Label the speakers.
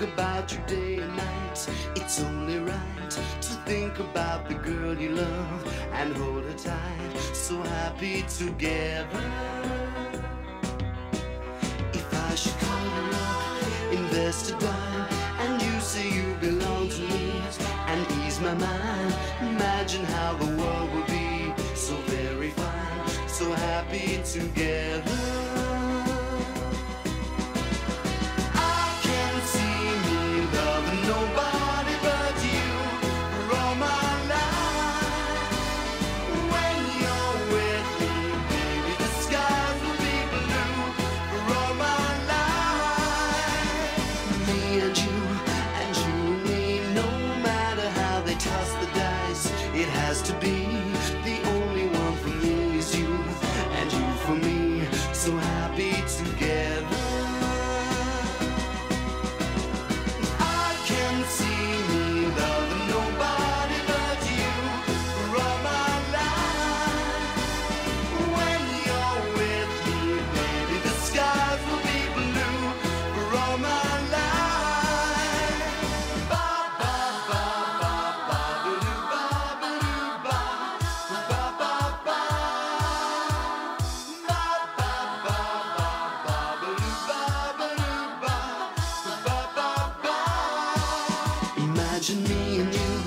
Speaker 1: about you day and night. It's only right to think about the girl you love and hold her tight, so happy together. If I should call her up, invest a dime, and you say you belong to me and ease my mind, imagine how the world would be so very fine, so happy together. It has to be the only one for me is you, and you for me, so happy together. I can see me loving nobody but you for all my life. When you're with me, baby, the skies will be blue for all my life. Imagine me and you